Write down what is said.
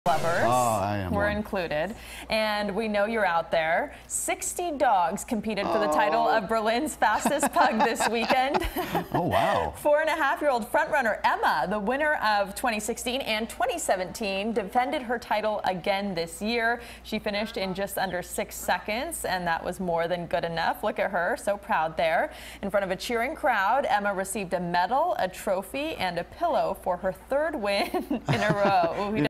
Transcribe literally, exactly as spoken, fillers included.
Lovers oh, I am were one. included, and we know you're out there. sixty dogs competed for the oh. title of Berlin's Fastest Pug this weekend. Oh, wow. Four and a half year old frontrunner Emma, the winner of twenty sixteen and twenty seventeen, defended her title again this year. She finished in just under six seconds, and that was more than good enough. Look at her, so proud there. In front of a cheering crowd, Emma received a medal, a trophy, and a pillow for her third win in a row. Ooh,